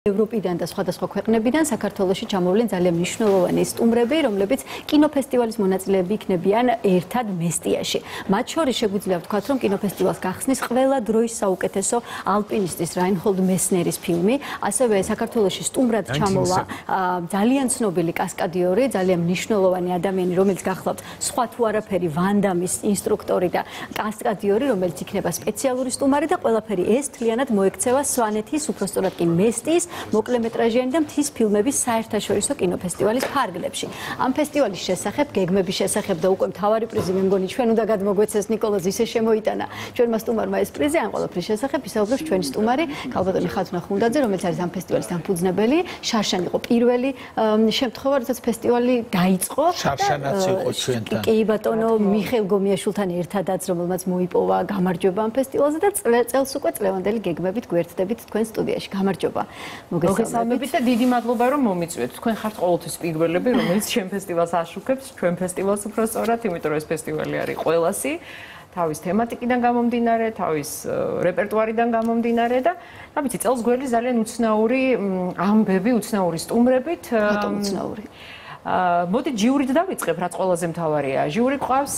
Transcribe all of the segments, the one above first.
ევროპიდან და სხვადასხვა ქვეყნებიდან საქართველოში ჩამოვლენ ძალიან მნიშვნელოვანი სტუმრები, რომლებიც კინოფესტივალის მონაწილეები იქნებიან ერთად მესტიაში. მათ შორის შეგვიძლია ვთქვათ, რომ კინოფესტივალს გახსნის ყველა დროის საუკეთესო ალპინისტის რაინჰოლდ მესნერის ფილმი, ასევე საქართველოში სტუმრად ჩამოვა ძალიან ცნობილი კასკადიორი, ძალიან მნიშვნელოვანი ადამიანი, რომელიც გახლავთ სხვა თუ არაფერი ვანდამის ინსტრუქტორი და კასკადიორი, რომელიც იქნება სპეციალური სტუმარი და ყველაფერი ეს თლიანად მოექცევა სვანეთის, უпростоრად კი მესტიის მოკლემეტრაჟიანი და მთის ფილმების საერთაშორისო კინოფესტივალის ფარგლებში. ამ ფესტივალის შესახებ, გეგმების შესახებ და უკვე მთავარი პრიზი მე მგონი ჩვენ უნდა გადმოგვეცეს ნიკოლოზ ისე შემოიტანა ჩვენმა სტუმარმა ეს პრიზი ამ ყველაფრის შესახებ ისაუბრებს ჩვენი სტუმარი ქალბატონი ხათუნა ხუნდაძე, რომელიც არის ამ ფესტივალის დამფუძნებელი. შარშან იყო პირველი შემთხვევა, როდესაც ფესტივალი დაიწყო. შარშანაც იყო ჩვენთან. კი ბატონო, მიხეილ გომიაშვილთან ერთადაც, რომელმაც მოიპოვა გამარჯვება ამ ფესტივალზე და წელს უკვე წლევანდელი გეგმებით გვერდდებით თქვენ სტუდიაში. გამარჯობა. მოგესალმებით და დიდი მადლობა რომ მომიწვიეთ. თქვენ ხართ ყოველთვის პირველები, რომელიც ჩემ ფესტივალს აშუქებს, ჩვენ ფესტივალს უბრალოდ, იმიტომ რომ ეს ფესტივალი არის ყველასი, თავის თემატიკიდან გამომდინარე, თავის რეპერტუარიდან გამომდინარე და რა ვიცი, წელს გველი ძალიან უცნაური ამბები, უცნაური სტუმრებით. უცნაური. მოდით ჯიურით დავიწყებ, რაც ყველაზე მთავარია. ჯიური ყავს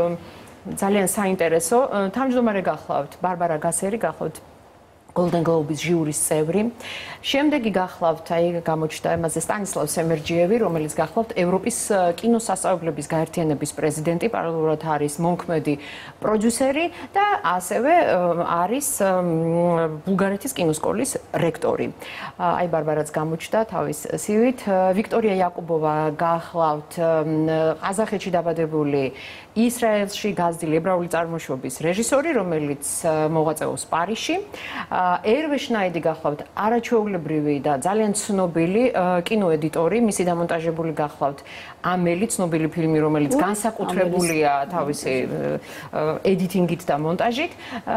ძალიან საინტერესო. თავმჯდომარე გახლავთ ბარბარა გასერი, გახლავთ Golden Globes ჟიურის წევრი. შემდეგი გახლავთ, აი გამოჩნდა ემაზე სტანისლავ სემერჯიევი, რომელიც გახლავთ ევროპის კინოსასწავლებლების გაერთიანების პრეზიდენტი, პარალელურად არის მონქმედი პროდიუსერი და ასევე არის ბულგარეთის კინოსკოლის რექტორი. აი ბარბარაც გამოჩნდა თავის CV-ით. ვიქტორია იაკუბოვა გახლავთ ყაზახეთში დაბადებული ისრაელში გაზრდილი ებრაული წარმოშობის რეჟისორი, რომელიც მოღვაწეობს პარიზში. ერვე შნაიდი გახლავთ არაჩვეულებრივი და ძალიან ცნობილი კინოედიტორი, მისი დამონტაჟებული გახლავთ ამელი ცნობილი ფილმი, რომელიც განსაკუთრებულია თავისი ედიტინგით და მონტაჟით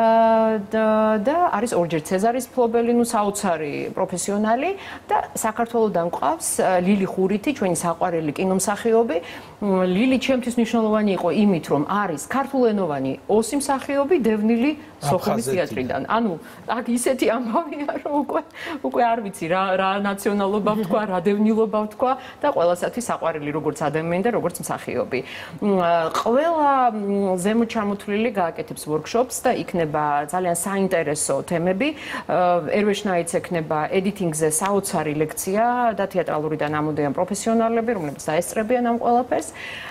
და არის ორჯერ ცეზარის მფლობელი, ნუ საოცარი პროფესიონალი და საქართველოდან ყავს ლილი ხურითი, ჩვენი საყვარელი კინომსახიობი. ლილი ჩემთვის მნიშვნელოვანი იყო იმით, რომ არის ქართულენოვანი ოსი მსახიობი დევნილი სოხუმის თეატრიდან. ანუ აქ ისეთი ამბავია, რომ უკვე არ ვიცი რა ნაციონალობა ვთქვა, რა დევნილობა ვთქვა და ყველასათვის საყვარელი როგორც ადამიანი და როგორც მსახიობი. ყველა ზემოთ ჩამოთვლილი გააკეთებს ვორქშოპს და იქნება ძალიან საინტერესო თემები. ერვე შნაიდს ექნება ედიტინგზე საოცარი ლექცია და თეატრალური და ნამოდიან პროფესიონალები, რომლებიც დაესწრებიან ამ ყველაფერს.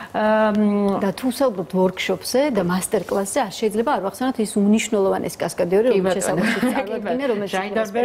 და თუ საუბრობთ ვორქშოპზე და მასტერკლასზე, არ შეიძლება არ ვახსენოთ ის უნიშნულოვანესი კასკადიორი, რომელიც შესაბამისად წარმოადგენს, რომელიც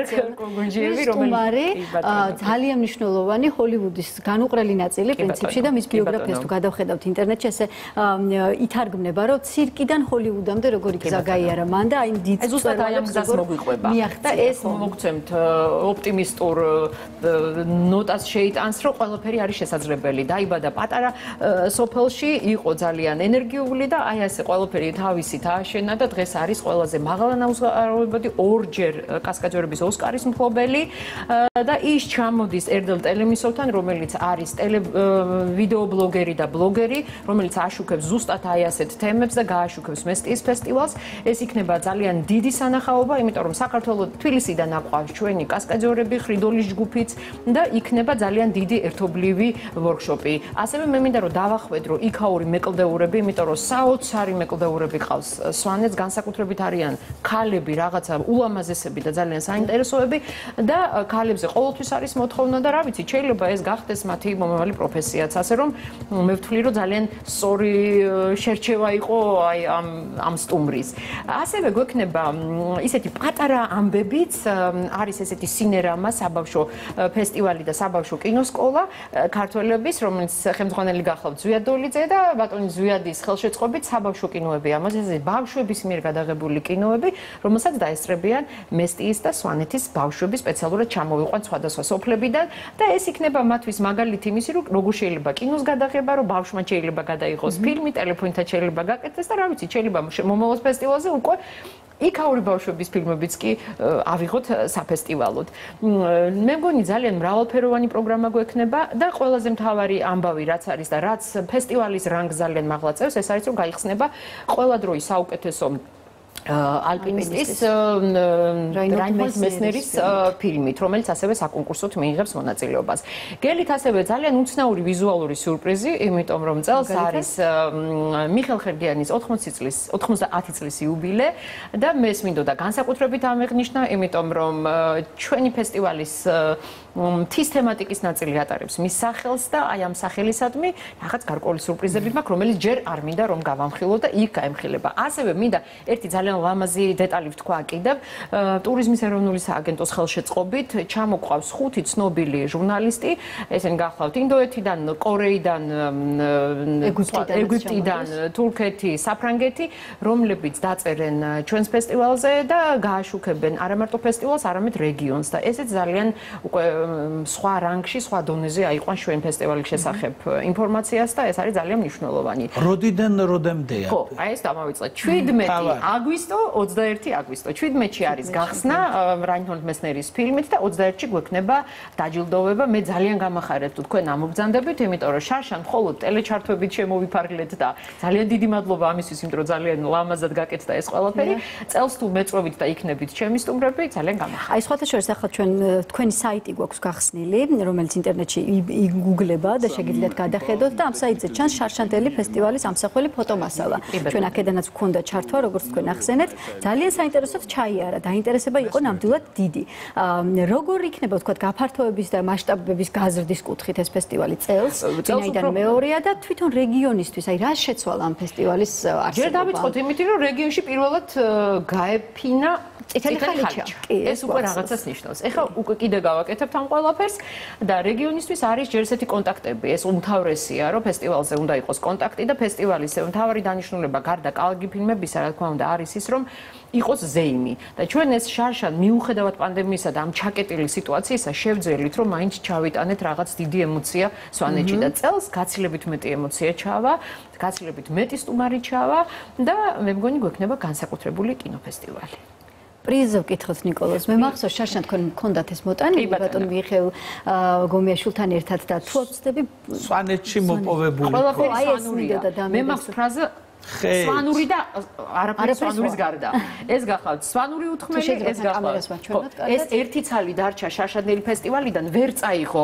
ძალიან მნიშვნელოვანი ჰოლივუდის განუყრელი ნაწილი პრინციპში და მის ბიოგრაფიას თუ გადავხედავთ ინტერნეტში, ესე ითარგმნება, რომ ცირკიდან ჰოლივუდამდე როგორი გზა გაიარა მან და აი დიდ ზუსტად აი ამ გზას მოგვიყვება. და ეს მოგცემთ ოპტიმისტურ ნოტას შეიტანს, რომ ყველაფერი არის შესაძლებელი. დაიბადა პატარა სოფელში, იყო ძალიან ენერგიული და აი ასე ყველაფერი თავისით ააშენა და დღეს არის ყველაზე მაღალანაუზღაროებადი ორჯერ კასკადიორების ოსკარის მფლობელი და ის ჩამოდის ერდელ ტელემისოვთან, რომელიც არის ვიდეო ბლოგერი და ბლოგერი, რომელიც აშუქებს ზუსტად აი ასეთ თემებს და გააშუქებს მესტიის ფესტივალს. ეს იქნება ძალიან დიდი სანახაობა, იმიტომ რომ საქართველოს თბილისიდან აყვავს ჩვენი კასკადიორები, ხრიდოლის ჯგუფიც და იქნება ძალიან დიდი ერთობლივი ვორქშოპი. ასევე მე მინდა რომ დავახვედრო იქაური მეკლდეურები, იმიტომ რომ საოცარი მეკლდეურები ყავს სვანეთს, განსაკუთრებით არიან ქალები, რაღაცა ულამაზესები და ძალიან საინტერესოები და ქალებზე ყოველთვის არის მოთხოვნა და რა ვიცი, შეიძლება ეს გახდეს მათი მომავალი პროფესიაც, ასე რომ მე ვთვლი, რომ ძალიან სწორი შერჩევა იყო აი ამ სტუმრის. ასევე გვექნება ისეთი პატარა ამბებიც, არის ესეთი სინერამა, საბავშვო ფესტივალი და საბავშვო კინოსკოლა ქართველების, რომელიც ხელმძღვანელი გახლავთ ზვიად დოლიძე და ბატონი ზვიადის ხელშეწყობით საბავშვო კინოები ამაზე ბავშვების მიერ გადაღებული კინოები, რომელსაც დაესწრებიან მესტიის და სვანეთის ბავშვები სპეციალურად ჩამოვიყვან სხვადასხვა სოფლებიდან და ეს იქნება მათთვის მაგალითი იმისი, რომ როგორ შეიძლება კინოს გადაღება, რომ ბავშვმა შეიძლება გადაიღოს ფილმი, ტელეფონით შეიძლება გაკეთდეს და რა ვიცი, შეიძლება მომავალ ფესტივალზე უკვე იქაური ბავშვების ფილმებიც კი ავიღოთ საფესტივალოდ. მე მგონი ძალიან მრავალფეროვანი პროგრამა გვექნება და ყველაზე მთავარი ამბავი რაც არის და რაც ფესტივალის რანგს ძალიან მაღლა წევს, ეს არის რომ გაიხსნება ყველა დროის საუკეთესო ალპინისტის რაინჰოლდ მესნერის ფილმით, რომელიც ასევე საკონკურსოდ მიიღებს მონაწილეობას. გელით ასევე ძალიან უცნაური ვიზუალური სიურპრიზი, იმიტომ რომ წელს არის მიხელ ხერგიანის 90 წლის იუბილე და მეს მინდოდა განსაკუთრებით ამეღნიშნა, იმიტომ რომ ჩვენი ფესტივალის მთის თემატიკის ნაწილი ატარებს მის სახელს და აი ამ სახელისადმი რაღაც გარკვეული სიურპრიზები მაქვს, რომელიც ჯერ არ მინდა რომ გავამხილო და იქ გაემხილება. ასევე მინდა ერთი ძალიან ლამაზი დეტალი ვთქვა კიდევ, ტურიზმის ეროვნული სააგენტოს ხელშეწყობით ჩამოყვავს 5 ცნობილი ჟურნალისტი, ესენი გახლავთ ინდოეთიდან, კორეიდან, ეგვიპტიდან, თურქეთი, საფრანგეთი, რომლებიც დაწერენ ჩვენს ფესტივალზე და გააშუქებენ არა მარტო ფესტივალს, არამედ რეგიონს და ესეც ძალიან უკვე სხვა რანგში, სხვა დონეზე აიყვანს ჩვენ ფესტივალის შესახებ ინფორმაციას და ეს არის ძალიან მნიშვნელოვანი. როდიდან როდემდეა? ხო, აი ეს დავავიწყეთ. 17 აგვისტო, 21 აგვისტო. 17-ში არის გახსნა რაინჰოლდ მესნერის ფილმით და 21-ში გვექნება დაჯილდოვება. მე ძალიან გამახარებ თუ თქვენ ამობრძანდებით, იმიტომ რომ შარშან მხოლოდ ტელეჩართვებით შემოვიფარგლეთ და ძალიან დიდი მადლობა ამისთვის, იმიტომ რომ ძალიან ლამაზად გაკეთდა ეს ყველაფერი. წელს თუ მეწვევით და იქნებით ჩემი სტუმრები, ძალიან გამახარებ. აი სხვათა შორის ახლა თქვენი საიტი გვაქვს გახსნილი, რომელიც ინტერნეტში იგუგლება და შეგიძლიათ გადახედოთ და ამ საიტზე ჩანს შარშანტელი ფესტივალის ამსახველი ფოტომასალა. ჩვენ აქედანაც გვქონდა ჩართვა, როგორც თქვენ ახსენეთ, ძალიან საინტერესოდ ჩაიარა, დაინტერესება იყო ნამდვილად დიდი. როგორ იქნება ვთქვათ გაფართოების და მასშტაბების გაზრდის კუთხით ეს ფესტივალი წელს? წინაიდან მეორეა და თვითონ რეგიონისთვის, აი რა შეცვალა ამ ფესტივალის არსებობა? ჯერ დავიწყოთ იმით, რომ რეგიონში პირველად გაეფინა წითელი ხალიჩა. ეს უკვე რაღაცას ნიშნავს. ეხლა უკვე კიდე გავაკეთებთ ამ ყველაფერს და რეგიონისთვის არის ჯერ ესეთი კონტაქტები. ეს უმთავრესია, რომ ფესტივალზე უნდა იყოს კონტაქტი და ფესტივალის მთავარი დანიშნულება გარდა კალგი ფილმებისა, რა თქმა უნდა, არის ის, რომ იყოს ზეიმი. და ჩვენ ეს შარშან მიუხედავად პანდემიისა და ამ ჩაკეტილი სიტუაციისა შევძელით, რომ მაინც ჩავიტანეთ რაღაც დიდი ემოცია სვანეთში და წელს გაცილებით მეტი ემოცია ჩავა, გაცილებით მეტი სტუმარი ჩავა და მე მგონი გვექნება განსაკუთრებული კინოფესტივალი. პრიზი ვკითხოთ ნიკოლოზ. მე მახსოვს შარშან თქვენ მქონდათ ეს მოტანილი ბატონ მიხეილ გომიაშვილთან ერთად და თუ ვწდები სვანეთში მოპოვებული. აი ეს მინდოდა და მე მახსოვს ფრაზა სვანური და არაფერი სვანურის გარდა. ეს გახლავთ სვანური უთქმელი, ეს გახლავთ. ეს ერთი ცალი დარჩა შარშანდელი ფესტივალიდან, ვერ წაიღო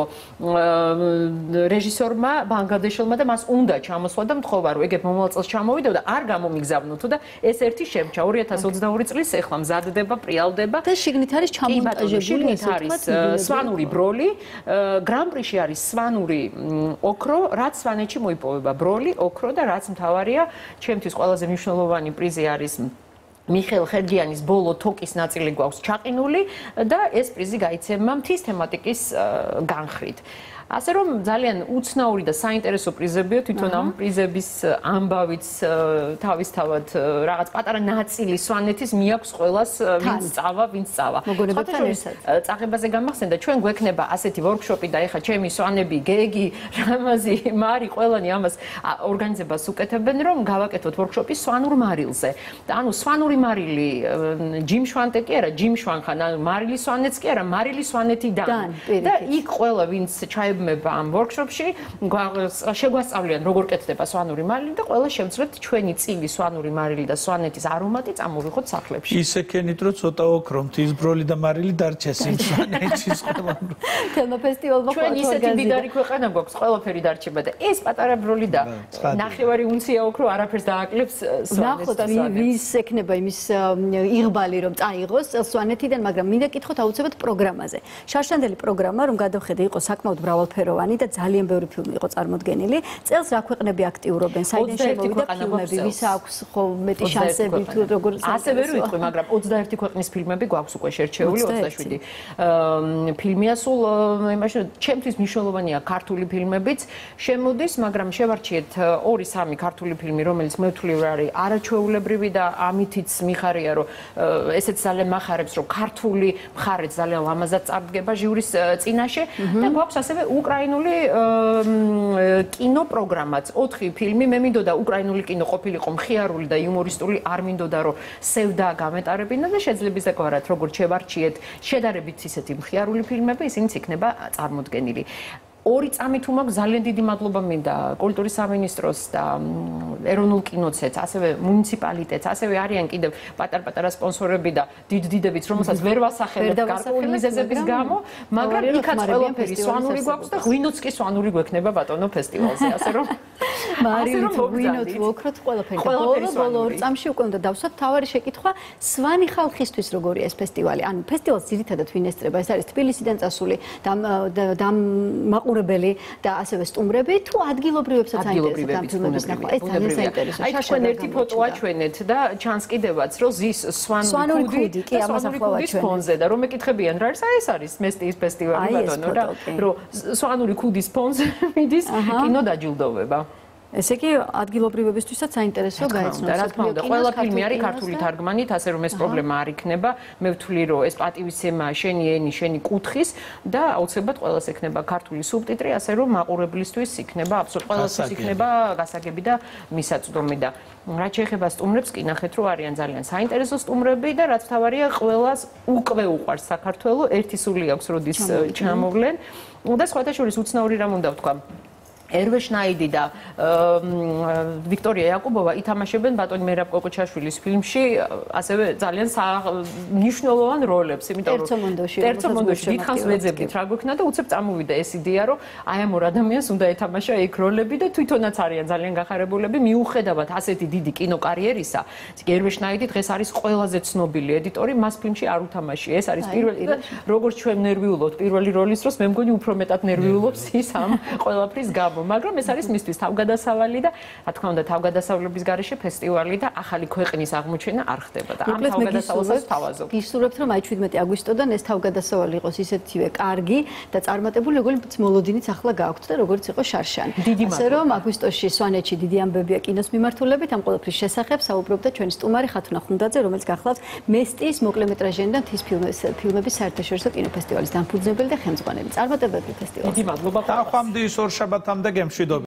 რეჟისორმა ბანგლადეშელმა და მას უნდა ჩამოსვა და მთხოვა რომ ეგეთ მომავალ წელს ჩამოვიდო და არ გამომიგზავნოთო და ეს ერთი შემჭა 2022 წლის ეხლა მზადდება, პრიალდება და შიგნით არის ჩამონტაჟებული ეს არის სვანური ბროლი, გრან-პრიში არის სვანური ოქრო, რაც სვანეთში მოიპოვება ბროლი, ოქრო და რაც მთავარია ჩემთვის ყველაზე მნიშვნელოვანი პრიზი არის მიხეილ ხერგიანის ბოლო თოკის ნაწილი გვაქვს ჩაყინული და ეს პრიზი გაიცემა მთის თემატიკის განხრით. ასე რომ ძალიან უცნაური და საინტერესო პრიზებია თვითონ ამ პრიზების ამბავიც თავისთავად რაღაც პატარა ნაწილი სვანეთის მიაქვს ყველას ვინც წავა. მოგონებებთან ერთად წაღებაზე გამახსენდა ჩვენ გვექნება ასეთი ვორქშოპი და ეხა ჩემი სვანები, გეგი, რამაზი, მარი ყველანი ამას ორგანიზებას უკეთებენ რომ გავაკეთოთ ვორქშოპი სვანურ მარილზე. და ანუ სვანური მარილი ჯიმ შვანტე კი არა, ჯიმ შვანხან, ანუ მარილი სვანეთს კი არა, მარილი სვანეთიდან. და იქ ყველა ვინც ჩაებმება ამ ვორქშოპში შეგვასწავლიან როგორ კეთდება სვანური მარილი და ყველა შევძლებთ ჩვენი წილი სვანური მარილი და სვანეთის არომატი წამოვიღოთ სახლებში. ისეკენით რომ ცოტა ოქრო მთის ბროლი და მარილი დარჩეს იმ სვანეთის ყველა. თემა ფესტივალმა ჩვენ ისეთი მდიდარი ქვეყანა გვაქვს, ყველაფერი დარჩება და ეს პატარა ბროლი და ნახევარი უნცია ოქრო არაფერს დააკლებს სვანეთს და სვანეთს. ვის ექნება იმის იღბალი რომ წაიღოს სვანეთიდან, მაგრამ მინდა კითხოთ აუცილებლად პროგრამაზე. შარშანდელი პროგრამა რომ გადავხედე იყო საკმაოდ მრავალფეროვანი და ძალიან ბევრი ფილმი იყო წარმოდგენილი. წელს რა ქვეყნები აქტიურობენ, საიდან შემოვიდა ფილმები, ვის აქვს ხო მეტი შანსები თუ როგორ ასე ვერ ვიტყვი, მაგრამ 21 ქვეყნის ფილმები გვაქვს უკვე შერჩეული, 27 ფილმია სულ იმაში, ჩემთვის მნიშვნელოვანია ქართული ფილმებიც შემოდის, მაგრამ შევარჩიეთ 2-3 ქართული ფილმი, რომელიც მე ვთვლი რომ არის არაჩვეულებრივი და ამითიც მიხარია რომ ესეც ძალიან მახარებს რომ ქართული მხარეც ძალიან ლამაზად წარდგება ჟიურის წინაშე და გვაქვს ასევე უკრაინული კინოპროგრამაც 4 ფილმი მე მინდოდა უკრაინული კინო ყოფილიყო მხიარული და იუმორისტული არ მინდოდა რომ სევდა გამეტარებინა და შეძლებს დაკავაროთ როგორც შევარჩიეთ შედარებით ისეთი მხიარული ფილმები ისინიც იქნება წარმოდგენილი ორი წამით უმაქვს ძალიან დიდი მადლობა მინდა კულტურის სამინისტროს და ეროვნულ კინოცეთს, ასევე მუნიციპალიტეტს, ასევე არიან კიდევ პატარ-პატარა სპონსორები და დიდ-დიდებიც, რომელსაც ვერ ვასახელებთ გარკვეული მიზეზების გამო, მაგრამ იქაც ყველაფერი სვანური გვაქვს და ღვინოც კი სვანური გვექნება ბატონო ფესტივალზე, ასე რომ მარილით ღვინოთ ვოქროთ ყველაფერი. ბოლო ორ წამში უკვე უნდა დავსვათ თავარი შეკითხვა სვანი ხალხისთვის როგორია ეს ფესტივალი. ანუ ფესტივალს ძირითადად ვინ ესწრება? ეს არის თბილისიდან წასული მაყურებელი და ასევე სტუმრები თუ ადგილობრივებსაც აინტერესებთ ამ ფილმების ნახვა. ეს ძალიან საინტერესოა. აი თქვენ ერთი ფოტო აჩვენეთ და ჩანს კიდევაც რომ ზის სვანური ქუდი კი ამას ახლა ვაჩვენეთ ფონზე და რომ ეკითხებიან რა ეს არის მესტიის ფესტივალი ბატონო რა რომ სვანური ქუდის ფონზე მიდის კინო დაჯილდოვება. ესე იგი ადგილობრივებისთვისაც საინტერესო გაიცნობს. რა თქმა უნდა, ყველა ფილმი არის ქართული თარგმანით, ასე რომ ეს პრობლემა არ იქნება. მე ვთვლი რომ ეს პატივისცემა შენიენი, შენი კუთხის და აუცილებლად ყველას ექნება ქართული სუბტიტრი, ასე რომ მაყურებლისთვის იქნება აბსოლუტურად ყველასთვის იქნება გასაგები და მისაწვდომი და რაც შეეხება სტუმრებს, კი ნახეთ რომ არიან ძალიან საინტერესო სტუმრები და რაც თავარია ყველას უკვე უყვარს საქართველო, ერთი სული აქვს როდის ჩამოვლენ და სხვათა შორის უცნაური რამ უნდა ვთქვა. ერვე შნაიდი და ვიქტორია იაკუბოვა ითამაშებენ ბატონი მერაბ კოკოჩაშვილის ფილმში, ასევე ძალიან მნიშვნელოვან როლებს, იმიტომ რომ ერთმონდოში დიდხანს ვეძებდით რა გვექნა და უცებ წამოვიდა ეს იდეა, რომ აი ამ ორ ადამიანს უნდა ეთამაშა იქ როლები და თვითონაც არიან ძალიან გახარებულები, მიუხედავად ასეთი დიდი კინოკარიერისა. ერვე შნაიდი დღეს არის ყველაზე ცნობილი ედიტორი, მას ფილმში არ უთამაში. ეს არის პირველი და როგორც ჩვენ ნერვიულობთ პირველი როლის დროს, მე მგონი უფრო მეტად ნერვიულობს ის ამ ყველაფრის გამო. მაგრამ ეს არის მისთვის თავგადასავალი და რა თქმა უნდა თავგადასავლების გარეშე ფესტივალი და ახალი ქვეყნის აღმოჩენა არ ხდება და ამ თავგადასავალსაც თავაზობ. გისურვებთ რომ აი 17 აგვისტოდან ეს თავგადასავალი იყოს ისეთივე კარგი და წარმატებული როგორც მოლოდინიც ახლა გააქვთ და როგორც იყო შარშან. ასე რომ აგვისტოში სვანეთში დიდი ამბებია კინოს მიმართულებით ამ ყველაფრის შესახებ საუბრობდა ჩვენი სტუმარი ხათუნა ხუნდაძე, რომელიც გახლავს მესტიის მოკლემეტრაჟიანი და მთის ფილმების საერთაშორისო კინოფესტივალის დამფუძნებელი და ხელმძღვანელი. წარმატებები ფესტივალს. დიდი მადლობა. დახვამდის ორ შაბათამდე გემშვიდობებით.